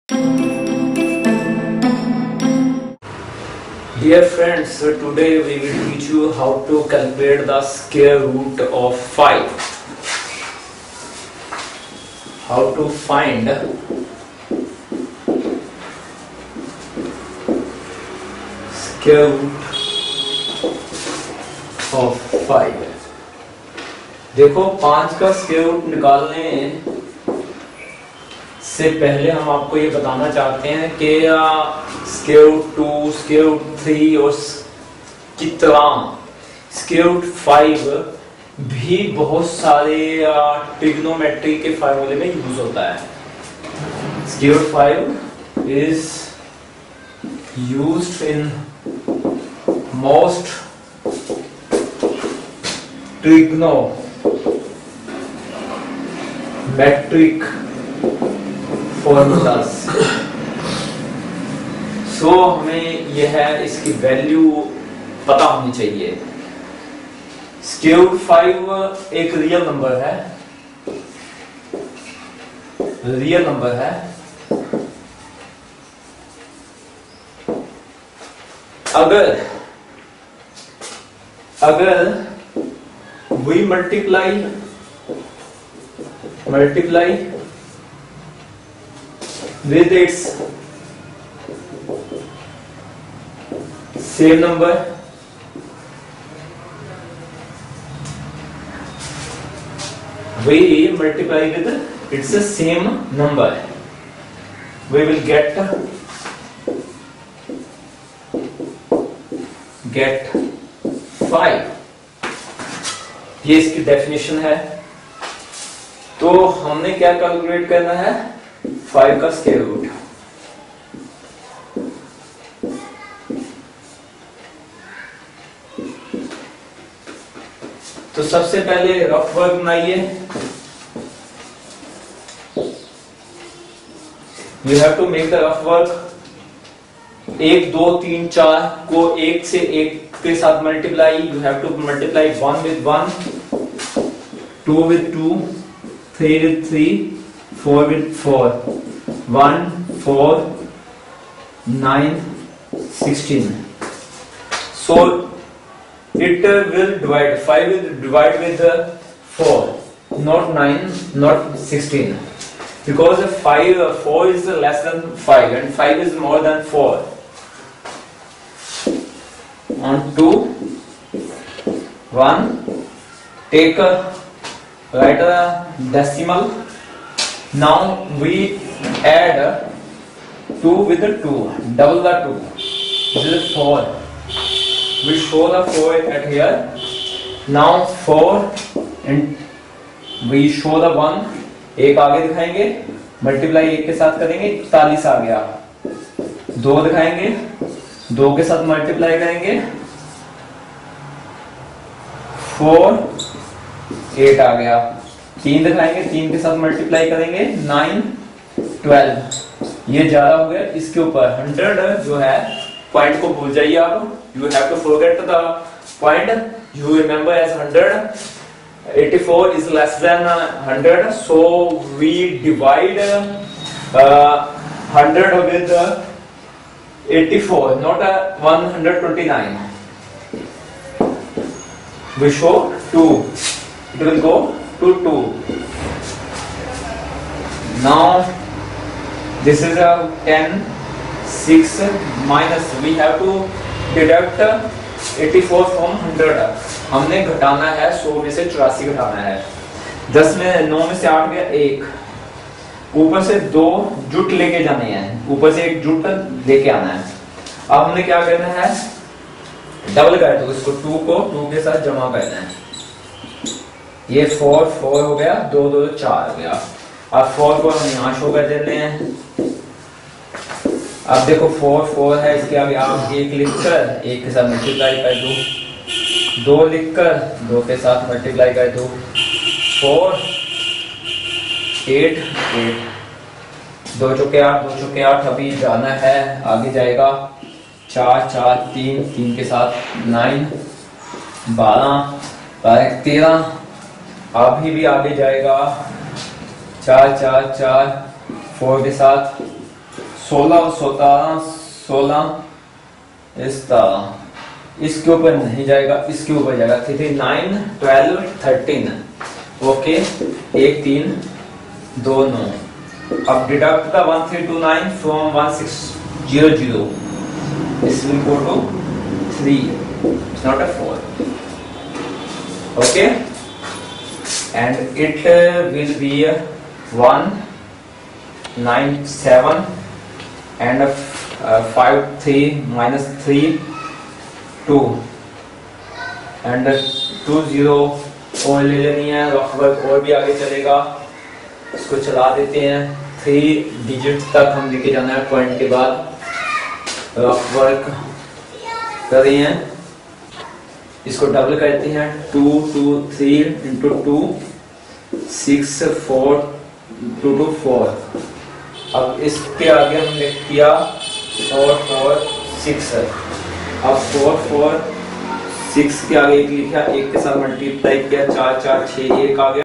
Dear friends, so today we will teach you how to calculate the square root of 5. How to find square root of 5. देखो 5 का square root निकालने से पहले हम आपको ये बताना चाहते हैं कि स्क्वायर रूट 2, स्क्वायर रूट 3 और की तरह स्क्वायर रूट 5 भी बहुत सारे ट्रिग्नोमेट्री के फार्मूले में यूज होता है। Square root 5 is used in most trigonometric formulas. So हमें यह है इसकी वैल्यू पता होनी चाहिए। स्क्वायर रूट 5 एक रियल नंबर है, अगर we multiply with its same number, we multiply with its same number, we will get 5। ये इसकी डेफिनेशन है। तो हमने क्या कैलकुलेट करना है? 5 का स्क्वायर रूट। तो सबसे पहले रफ वर्क बनाइए। You have to make the rough work. 1 2 3 4 को 1 से 1 के साथ multiply. You have to multiply 1 with 1, 2 with 2, 3 with 3, 4 with 4, 1 4 9 16. So it will divide, 5 will divide with 4, not 9, not 16, because 4 is less than 5 and 5 is more than 4. On 2 1, take write a decimal. Now we add 2 with the 2, double the 2. This is 4. We show the 4 at here. Now 4 and we show the 1. एक आगे दिखाएंगे, multiply 1 के साथ करेंगे, 41 आ गया। 2 दिखाएंगे, 2 के साथ मल्टीप्लाई करेंगे, 4 8 आ गया। 3 दिखाएंगे, 3 के साथ मल्टीप्लाई करेंगे, 9 12। ये ज्यादा हो गया। इसके ऊपर 100 जो है, पॉइंट को भूल जाइए आप। You have to forget the point, you remember as 100। 84 is less than 100, so we divide 100 with 84, not 129. We show 2, it will go to 2. Now this is a 10 6 minus, we have to deduct 84 from 100। हमने घटाना है 100 में से 84 घटाना है। 10 में 9 में से 8 गया 1, ऊपर से 2 जुट लेके जाने हैं, ऊपर से 1 जुट लेके आना है। अब हमने क्या करना है? डबल कर दो इसको, 2 को 2 के साथ जमा करना है। ये 4 4 हो गया, 2 2 4 हो गया। अब 4 को हम यहाँ शो कर देते हैं। अब देखो 4 4 है, इसके आगे आप 1 लिखकर 1 के साथ मल्टीप्लाई कर दो, 2 लिखकर 2 के साथ मल्टीप्लाई कर दो, 4 8 8, 2 चौके 8, 2 चौके 8। अभी जाना है, आगे जाएगा 4 4 3, 3 के साथ 9 12 13। अभी भी आगे जाएगा 4 4 4, 4 के साथ 16 इस तरह, इसके ऊपर नहीं जाएगा, इसके ऊपर जाएगा। 3 9 12 13 ओके, 1 3 2 9। अब deduct the 1329 from 1600, this will go to 3, it's not a 4, okay, and it will be 197 and 5 3 minus 3 2 and 20 और ले लेनी है। रफ वर्क और भी आगे चलेगा, इसको चला देते हैं। 3 डिजिट तक हम लेके जाना है पॉइंट के बाद। रफ वर्क कर रहे हैं, इसको डबल करते हैं। 2 2 3 इंटू 2 6 4 2 2 4। अब इसके आगे हमने किया 4 4 6। अब 4 4 6 के आगे एक लिखा, एक के साथ मल्टीप्लाई किया, 4 4 6 1 आ गया।